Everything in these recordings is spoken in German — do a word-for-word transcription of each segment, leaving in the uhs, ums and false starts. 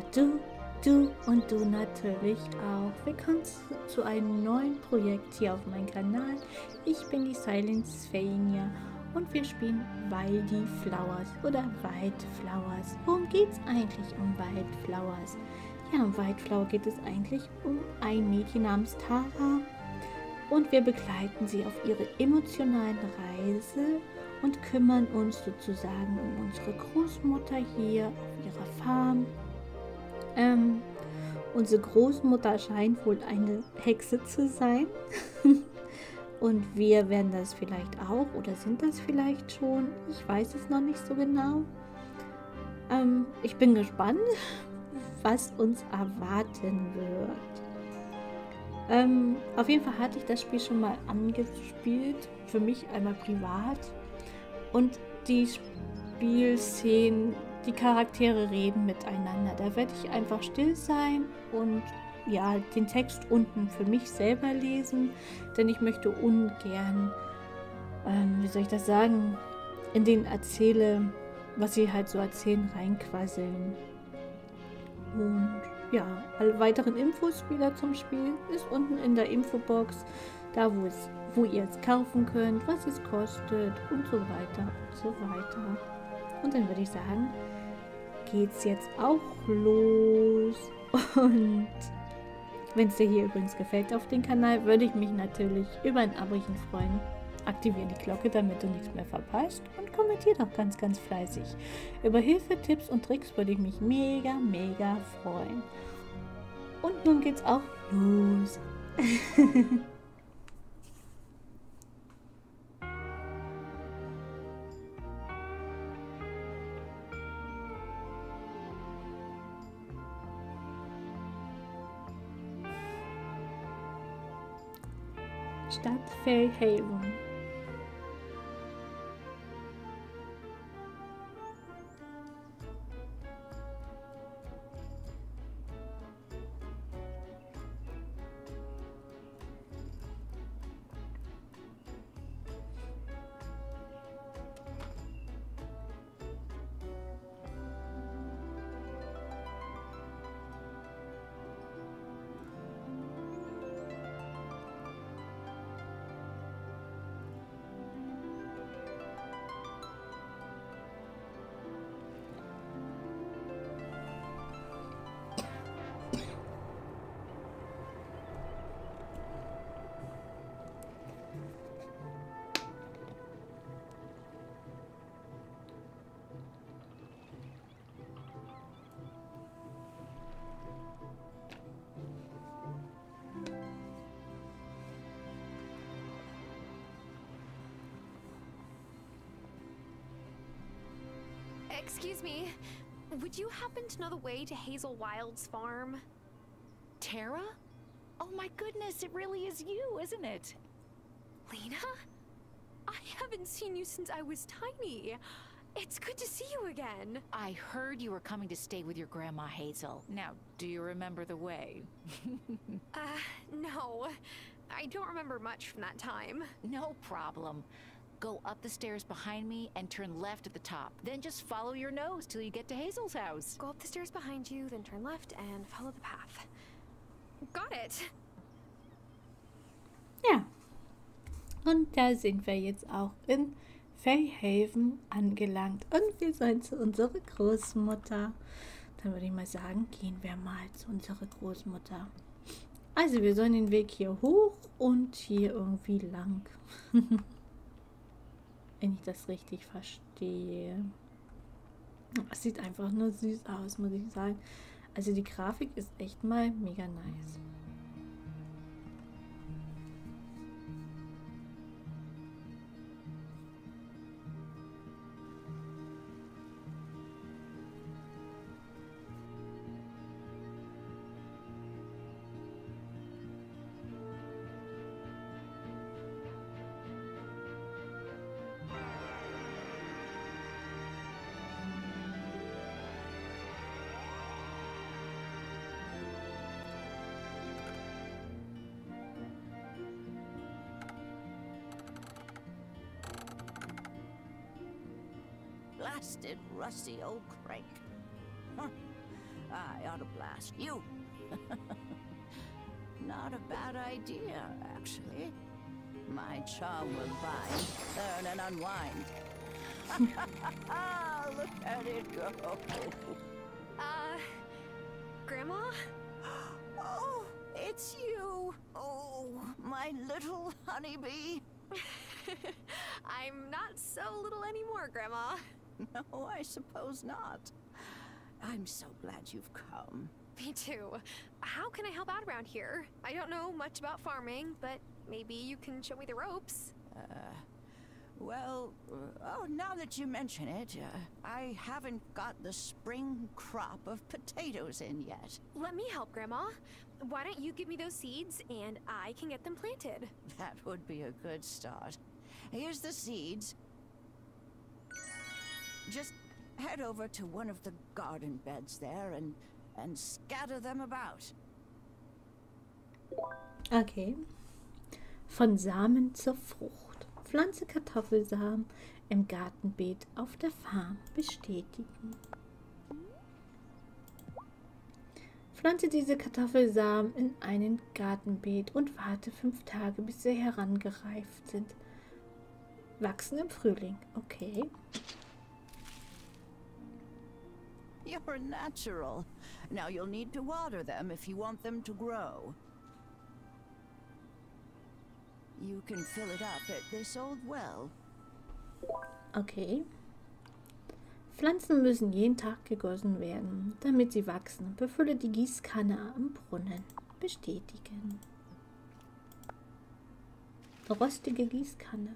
Du, du und du natürlich auch. Willkommen zu, zu einem neuen Projekt hier auf meinem Kanal. Ich bin die Silence Sphenia und wir spielen Wildy Flowers oder White Flowers. Worum geht es eigentlich um White Flowers? Ja, um White Flower geht es eigentlich um ein Mädchen namens Tara und wir begleiten sie auf ihre emotionalen Reise und kümmern uns sozusagen um unsere Großmutter hier auf ihrer Farm. Ähm, unsere Großmutter scheint wohl eine Hexe zu sein. Und wir werden das vielleicht auch oder sind das vielleicht schon. Ich weiß es noch nicht so genau. Ähm, ich bin gespannt, was uns erwarten wird. Ähm, auf jeden Fall hatte ich das Spiel schon mal angespielt. Für mich einmal privat. Und die Spielszenen, die Charaktere reden miteinander. Da werde ich einfach still sein und ja, den Text unten für mich selber lesen, denn ich möchte ungern, ähm, wie soll ich das sagen, in den erzähle, was sie halt so erzählen, reinquasseln. Und ja, alle weiteren Infos wieder zum Spiel ist unten in der Infobox, da wo es, wo ihr es kaufen könnt, was es kostet und so weiter und so weiter. Und dann würde ich sagen, geht's jetzt auch los. Und wenn es dir hier übrigens gefällt auf dem Kanal, würde ich mich natürlich über ein Abochen freuen. Aktiviere die Glocke, damit du nichts mehr verpasst und kommentiere doch ganz, ganz fleißig. Über Hilfe, Tipps und Tricks würde ich mich mega, mega freuen. Und nun geht's auch los. Stadt Fairhaven. Excuse me, would you happen to know the way to Hazel Wild's farm? Tara? Oh my goodness, it really is you, isn't it? Lena? I haven't seen you since I was tiny. It's good to see you again. I heard you were coming to stay with your grandma Hazel. Now, do you remember the way? uh, no. I don't remember much from that time. No problem. Go up the stairs behind me and turn left at the top. Then just follow your nose till you get to Hazel's house. Go up the stairs behind you, then turn left and follow the path. Got it. Ja. Und da sind wir jetzt auch in Fairhaven angelangt. Und wir sollen zu unserer Großmutter. Dann würde ich mal sagen, gehen wir mal zu unserer Großmutter. Also wir sollen den Weg hier hoch und hier irgendwie lang. Wenn ich das richtig verstehe. Es sieht einfach nur süß aus, muss ich sagen. Also die Grafik ist echt mal mega nice. Blasted rusty old crank. Huh. I ought to blast you. Not a bad idea, actually. My charm will bind, turn, and unwind. Look at it go. Uh, Grandma? Oh, it's you. Oh, my little honeybee. I'm not so little anymore, Grandma. No, I suppose not. I'm so glad you've come. Me too. How can I help out around here? I don't know much about farming, but maybe you can show me the ropes. Uh, well, uh, oh, now that you mention it, uh, I haven't got the spring crop of potatoes in yet. Let me help, Grandma. Why don't you give me those seeds and I can get them planted? That would be a good start. Here's the seeds. Just head over to one of the garden beds there and and scatter them about. Okay. Von Samen zur Frucht. Pflanze Kartoffelsamen im Gartenbeet auf der Farm bestätigen. Pflanze diese Kartoffelsamen in einen Gartenbeet und warte fünf Tage, bis sie herangereift sind. Wachsen im Frühling. Okay. You're natural. Now you'll need to water them if you want them to grow. You can fill it up at this old well. Okay. Pflanzen müssen jeden Tag gegossen werden, damit sie wachsen. Befülle die Gießkanne am Brunnen. Bestätigen. Rostige Gießkanne.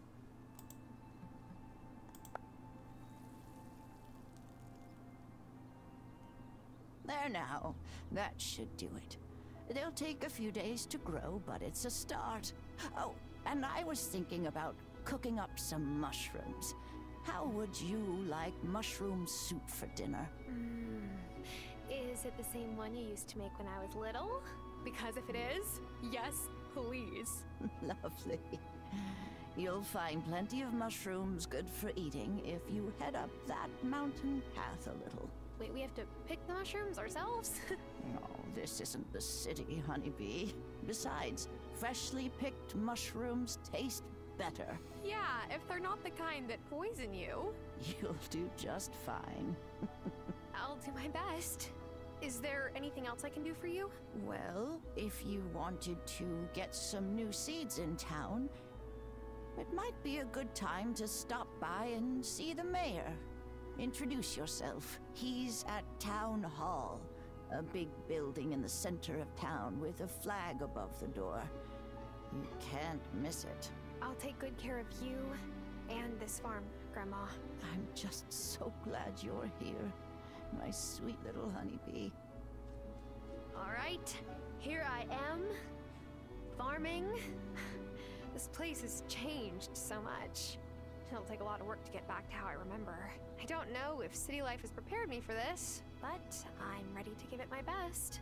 There now. That should do it. They'll take a few days to grow, but it's a start. Oh, and I was thinking about cooking up some mushrooms. How would you like mushroom soup for dinner? Mm. Is it the same one you used to make when I was little? Because if it is, yes, please. Lovely. You'll find plenty of mushrooms good for eating if you head up that mountain path a little. Wait, we have to pick the mushrooms ourselves? No, this isn't the city, honeybee. Besides, freshly picked mushrooms taste better. Yeah, if they're not the kind that poison you. You'll do just fine. I'll do my best. Is there anything else I can do for you? Well, if you wanted to get some new seeds in town, it might be a good time to stop by and see the mayor. Introduce yourself. He's at Town Hall, a big building in the center of town with a flag above the door. You can't miss it. I'll take good care of you and this farm, Grandma. I'm just so glad you're here, my sweet little honeybee. All right, here I am, farming. This place has changed so much. It'll take a lot of work to get back to how I remember. I don't know if city life has prepared me for this, but I'm ready to give it my best.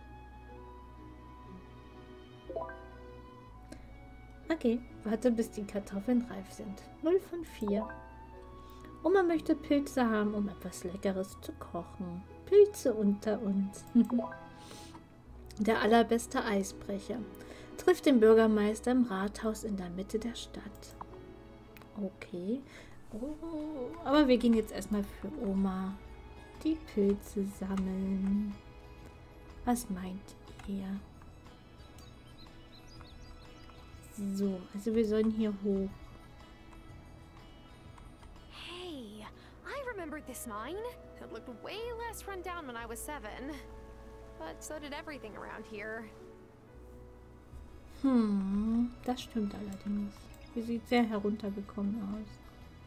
Okay, warte bis die Kartoffeln reif sind. null von vier. Oma möchte Pilze haben, um etwas Leckeres zu kochen. Pilze unter uns. Der allerbeste Eisbrecher. Trifft den Bürgermeister im Rathaus in der Mitte der Stadt. Okay. Oh, aber wir gehen jetzt erstmal für Oma die Pilze sammeln. Was meint ihr? So, also wir sollen hier hoch. Hey, I remembered this mine. It looked way less run down when I was seven. But so did everything around here. Hm, das stimmt allerdings. Hier sieht sehr heruntergekommen aus.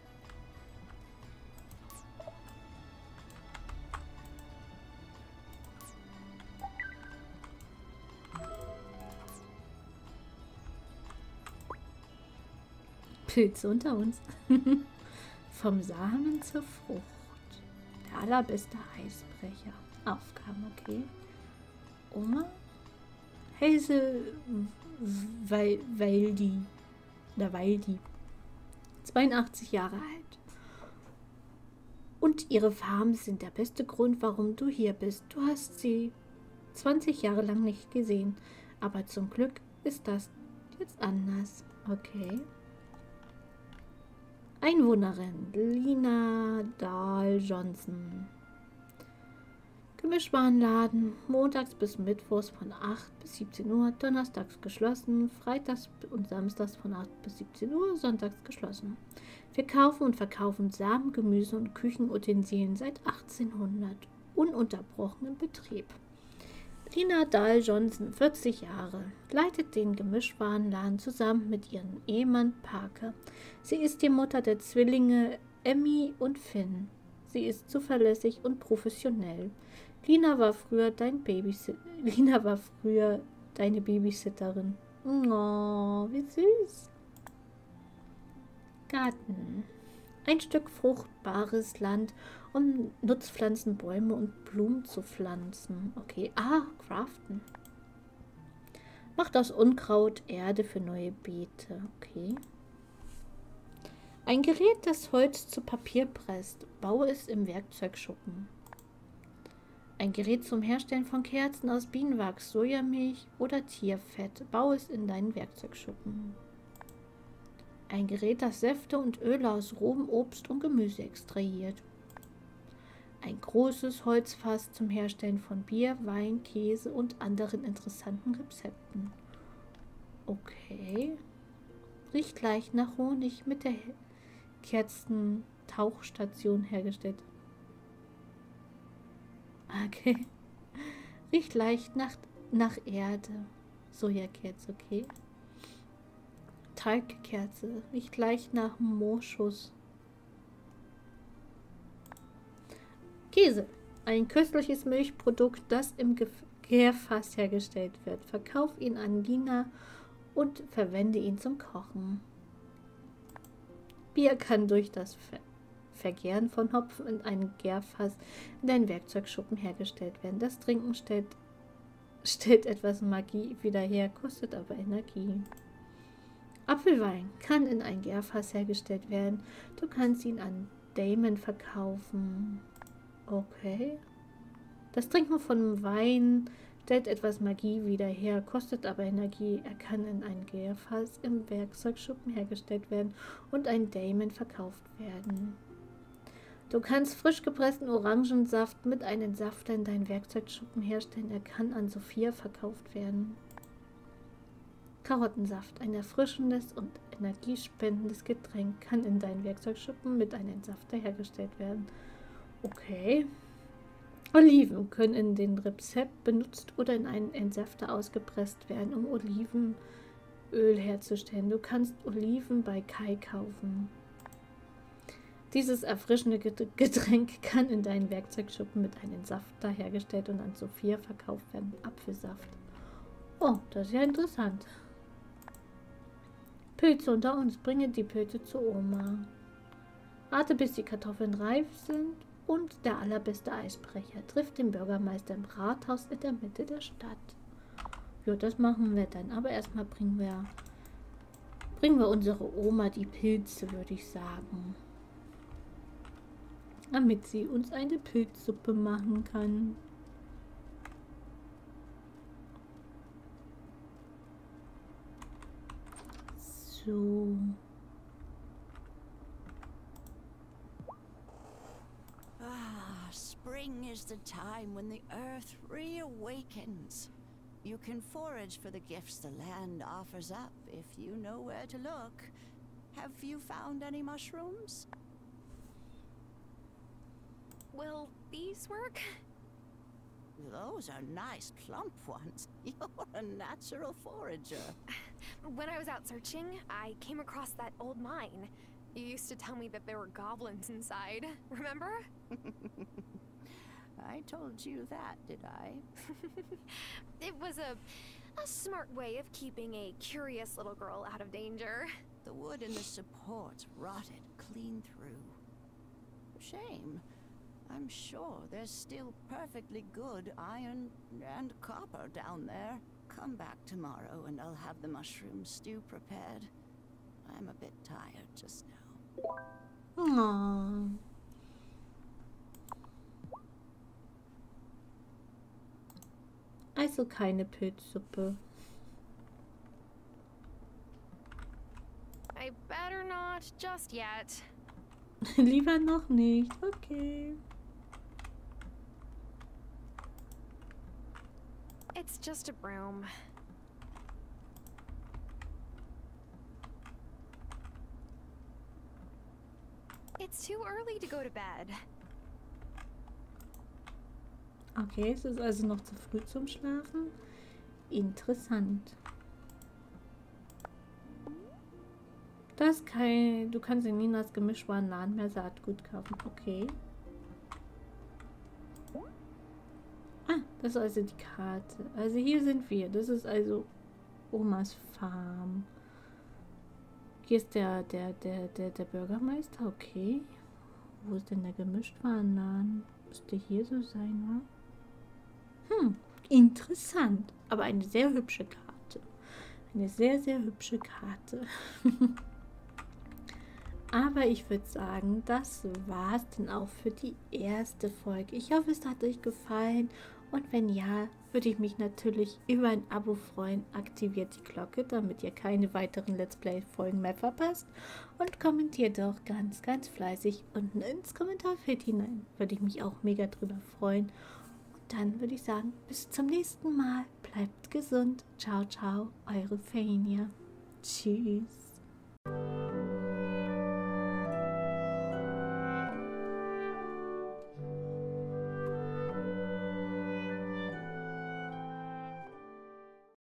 Pilze unter uns. Vom Samen zur Frucht. Der allerbeste Eisbrecher. Aufgaben, okay. Oma? Hazel Waldi. Oder Waldi. zweiundachtzig Jahre alt. Und ihre Farben sind der beste Grund, warum du hier bist. Du hast sie zwanzig Jahre lang nicht gesehen. Aber zum Glück ist das jetzt anders. Okay. Einwohnerin Lina Dahl Johnson. Gemischwarenladen, montags bis mittwochs von acht bis siebzehn Uhr, donnerstags geschlossen, freitags und samstags von acht bis siebzehn Uhr, sonntags geschlossen. Wir kaufen und verkaufen Samen, Gemüse und Küchenutensilien seit achtzehnhundert, ununterbrochen im Betrieb. Lina Dahl Johnson, vierzig Jahre, leitet den Gemischwarenladen zusammen mit ihrem Ehemann Parker. Sie ist die Mutter der Zwillinge Emmy und Finn. Sie ist zuverlässig und professionell. Lina war früher dein Babysit- Lina war früher deine Babysitterin. Oh, wie süß. Garten. Ein Stück fruchtbares Land, um Nutzpflanzen, Bäume und Blumen zu pflanzen. Okay, ah, craften. Macht aus Unkraut Erde für neue Beete. Okay. Ein Gerät, das Holz zu Papier presst. Baue es im Werkzeugschuppen. Ein Gerät zum Herstellen von Kerzen aus Bienenwachs, Sojamilch oder Tierfett. Baue es in deinen Werkzeugschuppen. Ein Gerät, das Säfte und Öle aus rohem Obst und Gemüse extrahiert. Ein großes Holzfass zum Herstellen von Bier, Wein, Käse und anderen interessanten Rezepten. Okay. Riecht leicht nach Honig, mit der Kerzentauchstation hergestellt. Okay. Riecht leicht nach, nach Erde. Sojakerze, okay. Teigkerze. Riecht leicht nach Moschus. Käse. Ein köstliches Milchprodukt, das im Gärfass hergestellt wird. Verkauf ihn an Lina und verwende ihn zum Kochen. Bier kann durch das Ver Vergären von Hopfen in einem Gärfass in einen Werkzeugschuppen hergestellt werden. Das Trinken stellt, stellt etwas Magie wieder her, kostet aber Energie. Apfelwein kann in ein Gärfass hergestellt werden. Du kannst ihn an Damon verkaufen. Okay. Das Trinken von Wein stellt etwas Magie wieder her, kostet aber Energie. Er kann in ein Gärfass im Werkzeugschuppen hergestellt werden und ein Damon verkauft werden. Du kannst frisch gepressten Orangensaft mit einem Safter in deinen Werkzeugschuppen herstellen. Er kann an Sophia verkauft werden. Karottensaft, ein erfrischendes und energiespendendes Getränk, kann in deinen Werkzeugschuppen mit einem Safter hergestellt werden. Okay. Oliven können in den Rezept benutzt oder in einen Entsafter ausgepresst werden, um Olivenöl herzustellen. Du kannst Oliven bei Kai kaufen. Dieses erfrischende Getränk kann in deinen Werkzeugschuppen mit einem Safter hergestellt und an Sophia verkauft werden. Apfelsaft. Oh, das ist ja interessant. Pilze unter uns. Bringe die Pilze zu Oma. Warte, bis die Kartoffeln reif sind. Und der allerbeste Eisbrecher trifft den Bürgermeister im Rathaus in der Mitte der Stadt. Ja, das machen wir dann. Aber erstmal bringen wir, bringen wir unsere Oma die Pilze, würde ich sagen. Damit sie uns eine Pilzsuppe machen kann. So. Ah, spring is the time when the earth reawakens. You can forage for the gifts the land offers up if you know where to look. Have you found any mushrooms? Will these work? Those are nice plump ones. You're a natural forager. When I was out searching, I came across that old mine. You used to tell me that there were goblins inside, remember? I told you that, did I? It was a, a smart way of keeping a curious little girl out of danger. The wood and the supports rotted clean through. Shame. I'm sure there's still perfectly good iron and copper down there. Come back tomorrow and I'll have the mushroom stew prepared. I'm a bit tired just now. Aww. Also keine Pilzsuppe. I better not just yet. Lieber noch nicht. Okay. It's just a broom. It's too early to go to bed. Okay, es ist also noch zu früh zum Schlafen. Interessant. Das ist kein... Du kannst in Ninas Gemischwarenladen mehr Saatgut kaufen. Okay. Ah, das ist also die Karte. Also hier sind wir. Das ist also Omas Farm. Hier ist der, der, der, der, der Bürgermeister. Okay. Wo ist denn der Gemischtwarenladen? Müsste hier so sein, wa? Hm, interessant. Aber eine sehr hübsche Karte. Eine sehr, sehr hübsche Karte. Aber ich würde sagen, das war's dann auch für die erste Folge. Ich hoffe, es hat euch gefallen. Und wenn ja, würde ich mich natürlich über ein Abo freuen. Aktiviert die Glocke, damit ihr keine weiteren Let's Play-Folgen mehr verpasst. Und kommentiert auch ganz, ganz fleißig unten ins Kommentarfeld hinein. Würde ich mich auch mega drüber freuen. Und dann würde ich sagen, bis zum nächsten Mal. Bleibt gesund. Ciao, ciao, eure Fania. Tschüss.